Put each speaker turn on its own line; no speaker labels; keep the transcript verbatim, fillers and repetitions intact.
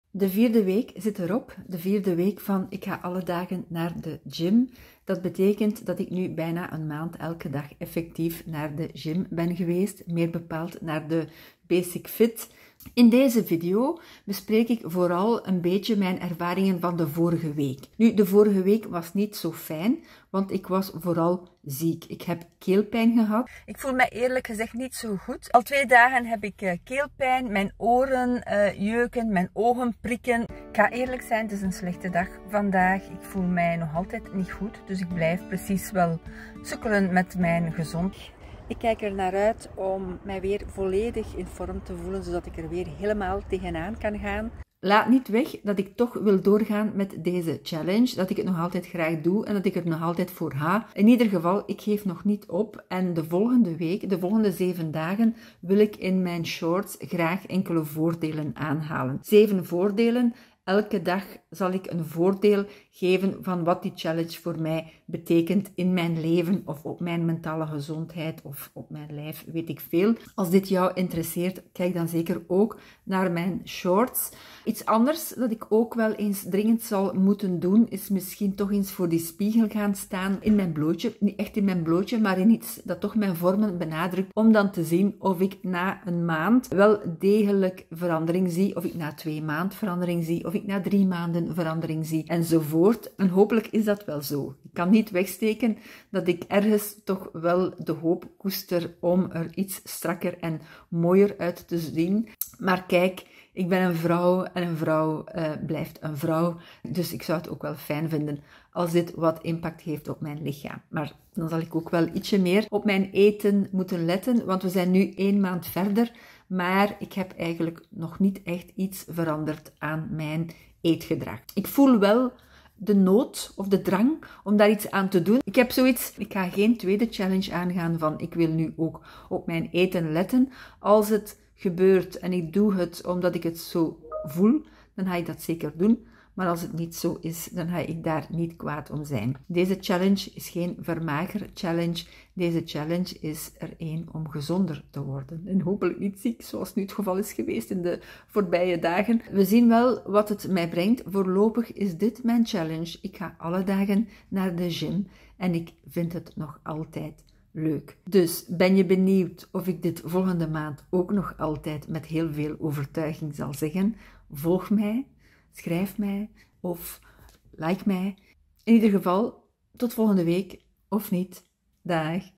De vierde week zit erop, de vierde week van ik ga alle dagen naar de gym. Dat betekent dat ik nu bijna een maand elke dag effectief naar de gym ben geweest, meer bepaald naar de Basic Fit. In deze video bespreek ik vooral een beetje mijn ervaringen van de vorige week. Nu, de vorige week was niet zo fijn, want ik was vooral ziek. Ik heb keelpijn gehad. Ik voel me eerlijk gezegd niet zo goed. Al twee dagen heb ik uh, keelpijn, mijn oren uh, jeuken, mijn ogen prikken. Ik ga eerlijk zijn, het is een slechte dag vandaag. Ik voel mij nog altijd niet goed, dus ik blijf precies wel sukkelen met mijn gezondheid. Ik kijk er naar uit om mij weer volledig in vorm te voelen, zodat ik er weer helemaal tegenaan kan gaan. Laat niet weg dat ik toch wil doorgaan met deze challenge, dat ik het nog altijd graag doe en dat ik er nog altijd voor ga. In ieder geval, ik geef nog niet op en de volgende week, de volgende zeven dagen, wil ik in mijn shorts graag enkele voordelen aanhalen. Zeven voordelen. Elke dag zal ik een voordeel geven van wat die challenge voor mij betekent in mijn leven of op mijn mentale gezondheid of op mijn lijf, weet ik veel. Als dit jou interesseert, kijk dan zeker ook naar mijn shorts. Iets anders dat ik ook wel eens dringend zal moeten doen, is misschien toch eens voor die spiegel gaan staan in mijn blootje. Niet echt in mijn blootje, maar in iets dat toch mijn vormen benadrukt, om dan te zien of ik na een maand wel degelijk verandering zie, of ik na twee maanden verandering zie, of ik na drie maanden verandering zie, enzovoort. En hopelijk is dat wel zo. Ik kan niet wegsteken dat ik ergens toch wel de hoop koester om er iets strakker en mooier uit te zien. Maar kijk, ik ben een vrouw en een vrouw uh, blijft een vrouw. Dus ik zou het ook wel fijn vinden als dit wat impact heeft op mijn lichaam. Maar dan zal ik ook wel ietsje meer op mijn eten moeten letten, want we zijn nu één maand verder. Maar ik heb eigenlijk nog niet echt iets veranderd aan mijn eetgedrag. Ik voel wel de nood of de drang om daar iets aan te doen. Ik heb zoiets, ik ga geen tweede challenge aangaan van ik wil nu ook op mijn eten letten. Als het gebeurt en ik doe het omdat ik het zo voel, dan ga ik dat zeker doen. Maar als het niet zo is, dan ga ik daar niet kwaad om zijn. Deze challenge is geen vermager challenge. Deze challenge is er één om gezonder te worden. En hopelijk niet ziek, zoals nu het geval is geweest in de voorbije dagen. We zien wel wat het mij brengt. Voorlopig is dit mijn challenge. Ik ga alle dagen naar de gym en ik vind het nog altijd leuk. Dus ben je benieuwd of ik dit volgende maand ook nog altijd met heel veel overtuiging zal zeggen? Volg mij. Schrijf mij of like mij. In ieder geval, tot volgende week of niet. Dag.